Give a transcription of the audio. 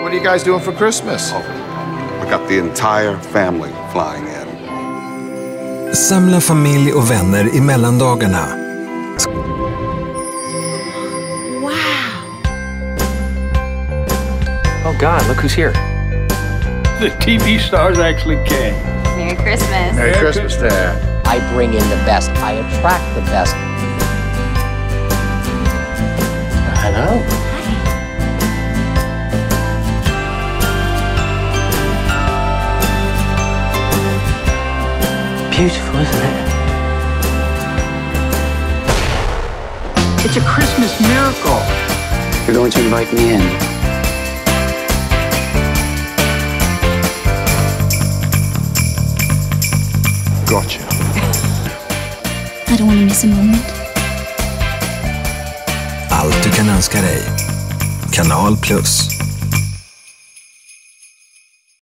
What are you guys doing for Christmas? We got the entire family flying in. Samla familj och vänner i mellandagarna. Wow. Oh God, look who's here. The TV stars actually came. Merry Christmas. Merry Christmas, Dad. I bring in the best. I attract the best. Hello. Beautiful, isn't it? It's a Christmas miracle. You're going to invite me in. Gotcha. I don't want to miss a moment. Allt du kan önska dig. Kanal Plus.